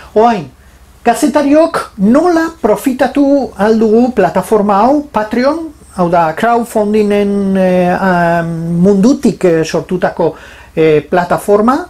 Oain, kazetariok nola profitatu aldugu plataforma hau, Patreon, hau da crowdfundingen mundutik sortutako plataforma,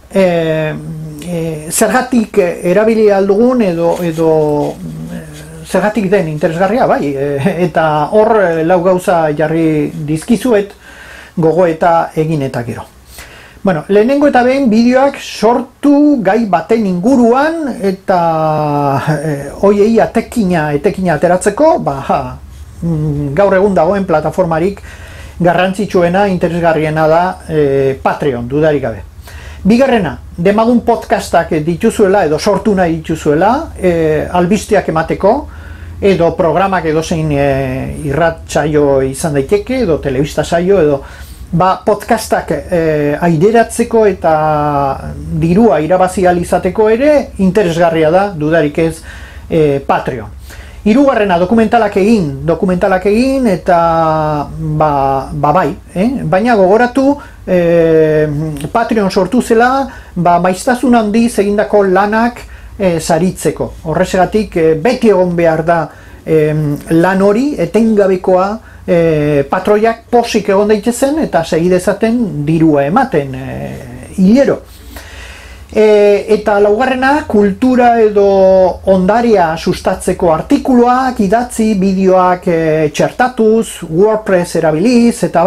zergatik erabili aldugun edo zergatik den interesgarria, bai, eta hor lau gauza jarri dizkizuet gogoeta egin eta gero. Bueno, lehenengo eta behin bideoak sortu gai baten inguruan eta hoiei etekina ateratzeko, gaur egun dagoen plataformarik garrantzitsuena, interesgarriena da Patreon, dudarik gabe. Bigarrena, demagun podcastak dituzuela edo sortu nahi dituzuela, albisteak emateko, edo programak edozein irratsaio izan daiteke, edo telebista saio, edo podcastak aideratzeko eta dirua irabazi ahal izateko ere interesgarria da, dudarik ez, Patreon. Hirugarrena, dokumentalak egin eta bai, baina gogoratu Patreon sortu zela maiztasun handiz egindako lanak saritzeko. Horrexegatik beti egon behar da lan hori, etengabekoa, patroiak posik egon daitezen eta segidezaten dirua ematen hilero. Eta laugarrena, kultura edo ondaria sustatzeko artikuluak, idatzi, bideoak txertatuz, WordPress erabiliz, eta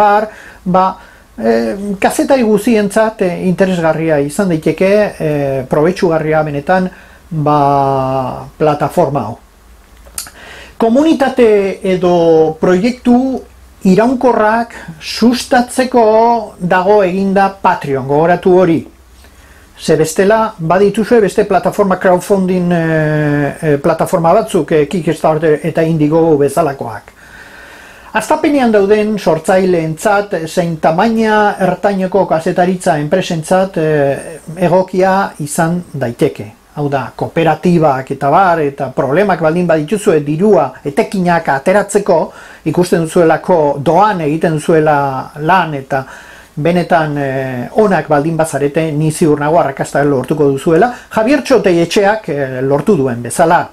kazetari guzientzat interesgarria izan daiteke, probetxugarria benetan, plataforma hau. Komunitate edo proiektu iraunkorrak sustatzeko dago eginda Patreon, gogoratu hori. Ze bestela, badituzue beste plataforma crowdfunding plataforma batzuk, Kickstarter eta Indiegogo bezalakoak. Hastapenean dauden sortzaileentzat zein tamaina ertaineko kazetaritza enpresentzat egokia izan daiteke. Hau da, kooperatibak eta problemak baldin badituzue dirua etekinak ateratzeko, ikusten duzuelako doan egiten duzuela lan eta benetan onak baldin bazarete, ni ziur nago arrakasta lortuko duzuela, Javier Txoteietxeak lortu duen bezala.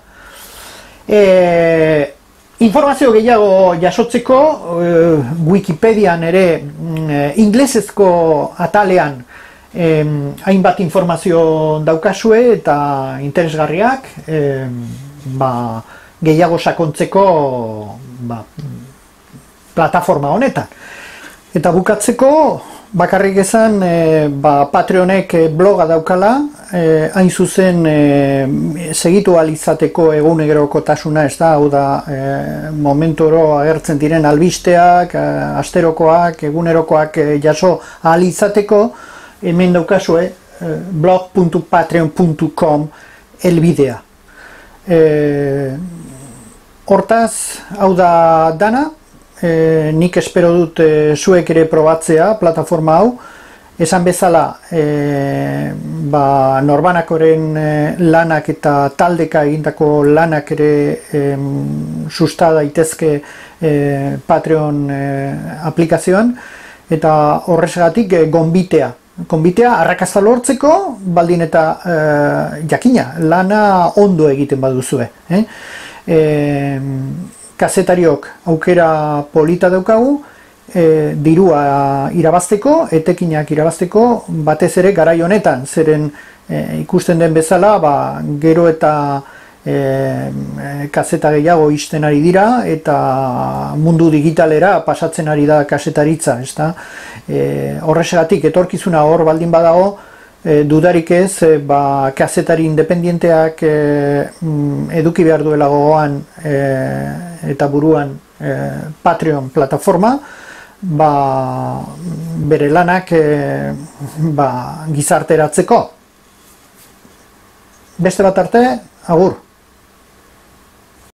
Informazio gehiago jasotzeko, Wikipedian ere inglesezko atalean hainbat informazio daukazue eta interesgarriak gehiago sakontzeko plataforma honetan. Eta bukatzeko, bakarrik esan Patreonek bloga daukala, hain zuzen segitu ahal izateko egunerokotasuna, ez da, hau da, momentu oro agertzen diren albisteak, asterokoak, egunerokoak jaso ahal izateko, hemen daukazue blog.patreon.com helbidea. Hortaz, hau da dana, nik espero dut zuek ere probatzea plataforma hau, esan bezala norbanakoren lanak eta taldeka egindako lanak ere susta daitezke Patreon aplikazioan, eta horrexegatik gonbitea arrakasta lortzeko, baldin eta jakina, lana ondo egiten baduzue. Kazetariok aukera polita daukagu, dirua irabazteko, etekinak irabazteko, batez ere garai honetan, zeren ikusten den bezala, gero eta kazeta gehiago ixten ari dira, eta mundu digitalera pasatzen ari da kazetaritza, ezta? Horrexegatik, etorkizuna hor baldin badago, dudarik ez, kazetari independienteak eduki behar duela gogoan eta buruan Patreon plataforma, bere lanak gizarteratzeko. Beste bat arte, agur!